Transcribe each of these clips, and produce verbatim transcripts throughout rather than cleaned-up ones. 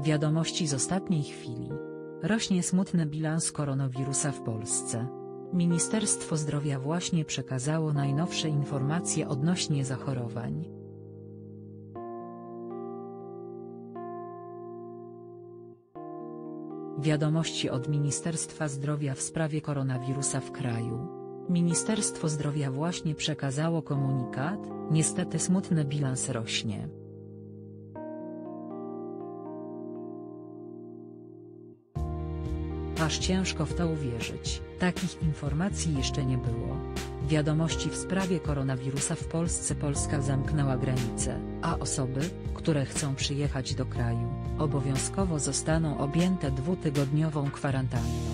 Wiadomości z ostatniej chwili. Rośnie smutny bilans koronawirusa w Polsce. Ministerstwo Zdrowia właśnie przekazało najnowsze informacje odnośnie zachorowań. Wiadomości od Ministerstwa Zdrowia w sprawie koronawirusa w kraju. Ministerstwo Zdrowia właśnie przekazało komunikat, niestety smutny bilans rośnie. Aż ciężko w to uwierzyć, takich informacji jeszcze nie było. Wiadomości w sprawie koronawirusa w Polsce. Polska zamknęła granice, a osoby, które chcą przyjechać do kraju, obowiązkowo zostaną objęte dwutygodniową kwarantanną.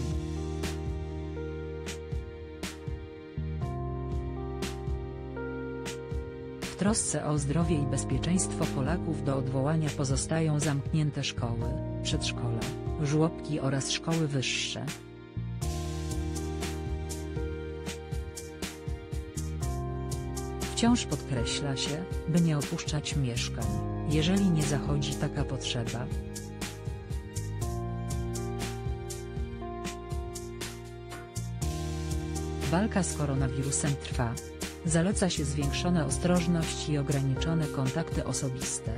W trosce o zdrowie i bezpieczeństwo Polaków do odwołania pozostają zamknięte szkoły, przedszkola, żłobki oraz szkoły wyższe. Wciąż podkreśla się, by nie opuszczać mieszkań, jeżeli nie zachodzi taka potrzeba. Walka z koronawirusem trwa. Zaleca się zwiększona ostrożność i ograniczone kontakty osobiste.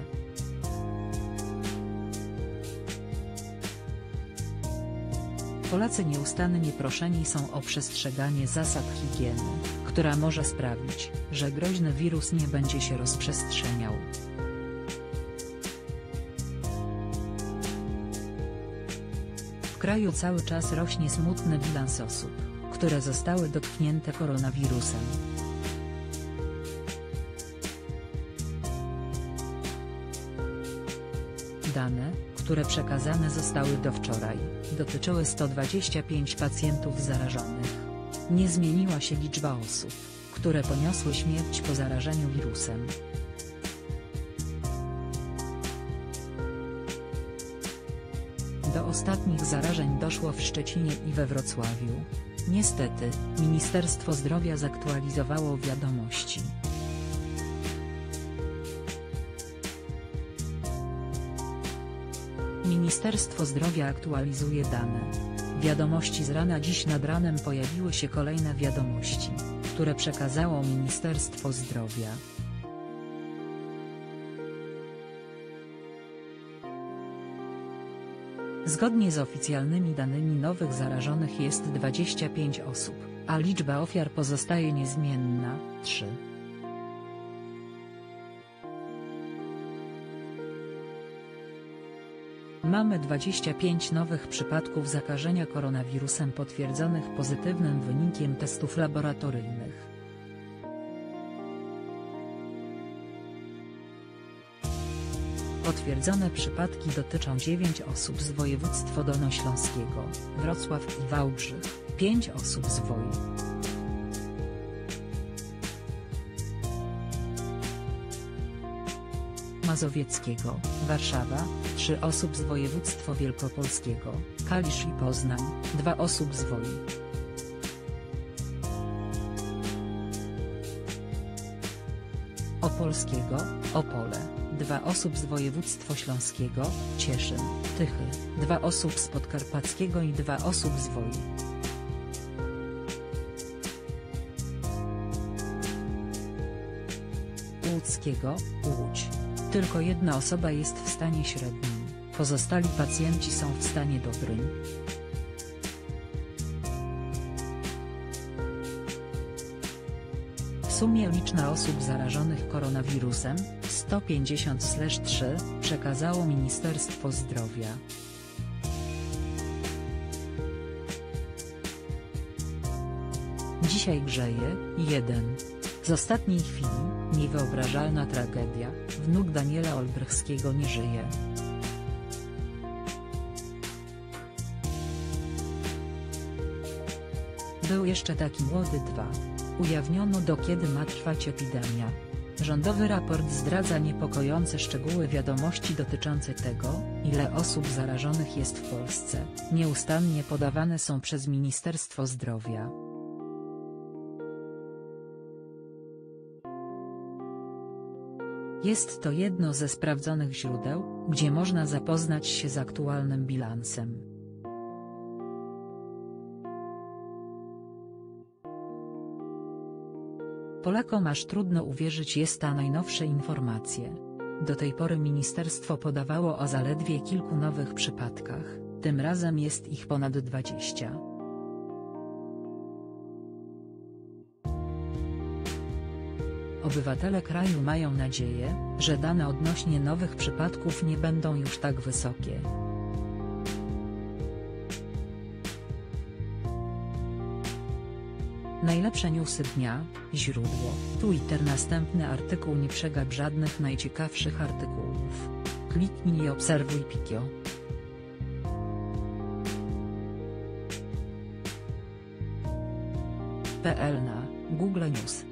Polacy nieustannie proszeni są o przestrzeganie zasad higieny, która może sprawić, że groźny wirus nie będzie się rozprzestrzeniał. W kraju cały czas rośnie smutny bilans osób, które zostały dotknięte koronawirusem. Dane, które przekazane zostały do wczoraj, dotyczyły stu dwudziestu pięciu pacjentów zarażonych. Nie zmieniła się liczba osób, które poniosły śmierć po zarażeniu wirusem. Do ostatnich zarażeń doszło w Szczecinie i we Wrocławiu. Niestety, Ministerstwo Zdrowia zaktualizowało wiadomości. Ministerstwo Zdrowia aktualizuje dane. Wiadomości z rana. Dziś nad ranem pojawiły się kolejne wiadomości, które przekazało Ministerstwo Zdrowia. Zgodnie z oficjalnymi danymi nowych zarażonych jest dwadzieścia pięć osób, a liczba ofiar pozostaje niezmienna – trzy. Mamy dwadzieścia pięć nowych przypadków zakażenia koronawirusem potwierdzonych pozytywnym wynikiem testów laboratoryjnych. Potwierdzone przypadki dotyczą dziewięciu osób z województwa dolnośląskiego, Wrocław i Wałbrzych, pięciu osób z Woj. Mazowieckiego, Warszawa, trzy osób z województwa wielkopolskiego, Kalisz i Poznań, dwa osób z Woi. Opolskiego, Opole, dwa osób z województwa śląskiego, Cieszyn, Tychy, dwa osób z podkarpackiego i dwa osób z Woi. Łódzkiego, Łódź. Tylko jedna osoba jest w stanie średnim, pozostali pacjenci są w stanie dobrym. W sumie liczna osób zarażonych koronawirusem, sto pięćdziesiąt trzy, przekazało Ministerstwo Zdrowia. Dzisiaj grzeje, jeden. Z ostatniej chwili, niewyobrażalna tragedia, wnuk Daniela Olbrychskiego nie żyje. Był jeszcze taki młody dwa. Ujawniono do kiedy ma trwać epidemia. Rządowy raport zdradza niepokojące szczegóły. Wiadomości dotyczące tego, ile osób zarażonych jest w Polsce, nieustannie podawane są przez Ministerstwo Zdrowia. Jest to jedno ze sprawdzonych źródeł, gdzie można zapoznać się z aktualnym bilansem. Polakom aż trudno uwierzyć jest ta najnowsze informacje. Do tej pory ministerstwo podawało o zaledwie kilku nowych przypadkach, tym razem jest ich ponad dwadzieścia. Obywatele kraju mają nadzieję, że dane odnośnie nowych przypadków nie będą już tak wysokie. Najlepsze newsy dnia, źródło, Twitter. Następny artykuł. Nie przegap żadnych najciekawszych artykułów. Kliknij i obserwuj Pikio. kropka pe el na Google News.